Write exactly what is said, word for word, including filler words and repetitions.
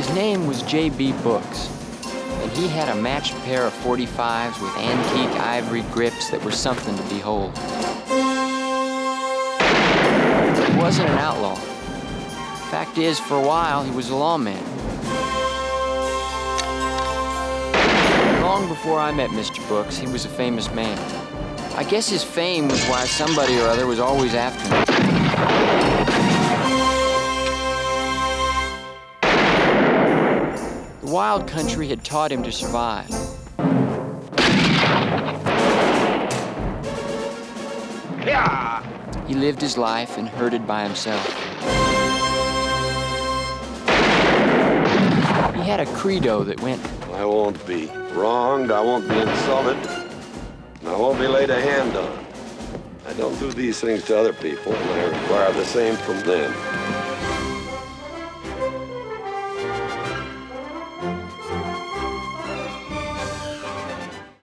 His name was J B Books, and he had a matched pair of forty-fives with antique ivory grips that were something to behold. He wasn't an outlaw. Fact is, for a while, he was a lawman. Long before I met Mister Books, he was a famous man. I guess his fame was why somebody or other was always after him. The wild country had taught him to survive. He lived his life and herded by himself. He had a credo that went, I won't be wronged, I won't be insulted, and I won't be laid a hand on. I don't do these things to other people, and I require the same from them.